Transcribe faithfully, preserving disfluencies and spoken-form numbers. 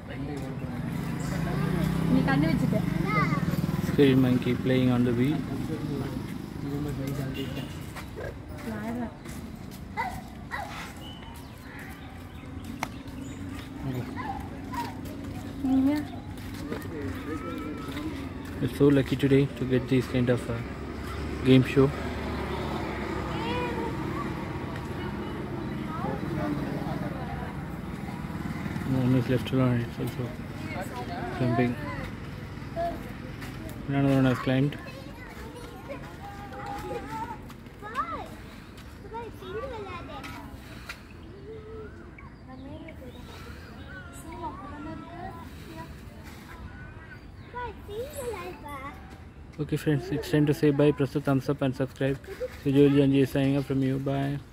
Squirrel monkey playing on the wheel. We're so lucky today to get this kind of uh, game show. One is left alone, it's also jumping. Another one has climbed. Okay friends, it's time to say bye. Press the thumbs up and subscribe. So Joel Janji is signing up from you. Bye.